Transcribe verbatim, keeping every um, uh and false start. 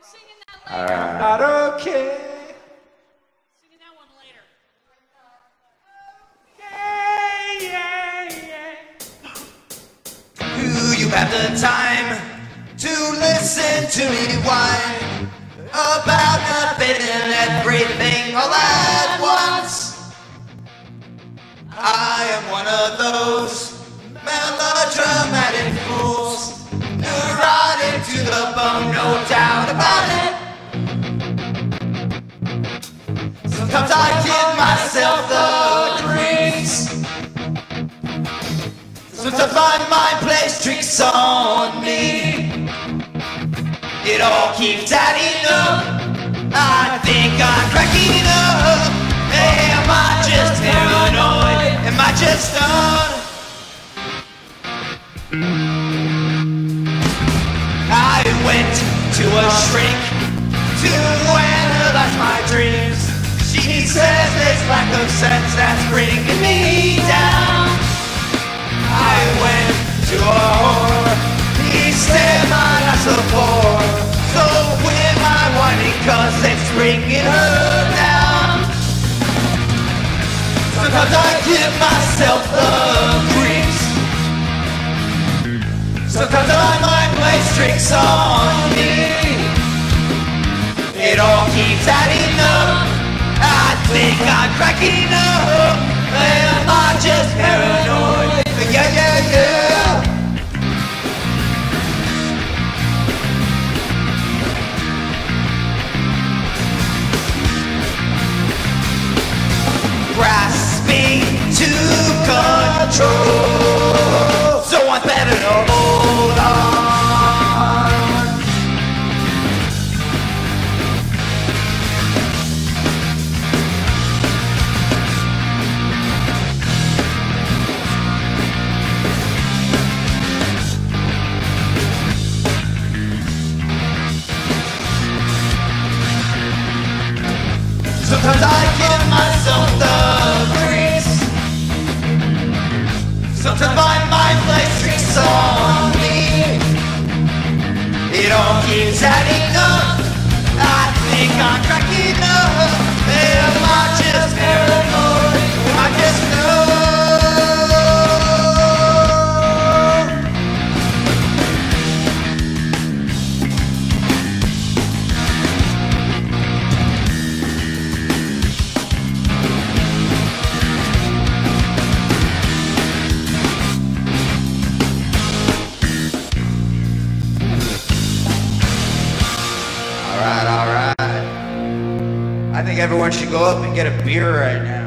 All right. Not okay. Singing that one later. Yeah, yeah, yeah. Do you have the time to listen to me whine about nothing and everything all at once? I am one of those melodramatic fools, neurotic to the bone, no doubt about it. Sometimes I give myself the creeps. Sometimes my mind plays tricks on me. It all keeps adding up. I think I'm cracking up. Hey, am I just paranoid? Am I just done? I went to a shrink to analyze my dreams. She says this lack of sense that's bringing me down. I went to a whore. He said my life's a bore. So am I whining cause it's bringing her down? Sometimes I give myself the creeps. Sometimes my mind plays tricks on me. It all keeps adding up. I think I'm cracking up. Am I just paranoid? Yeah, yeah, yeah. Grasping to control, so I'm better to hold on. Sometimes I give myself the creeps. Sometimes my mind plays tricks on me. It all keeps adding up. I think I'm cracking up. Am I just paranoid? Am I just numb? Alright, alright. I think everyone should go up and get a beer right now.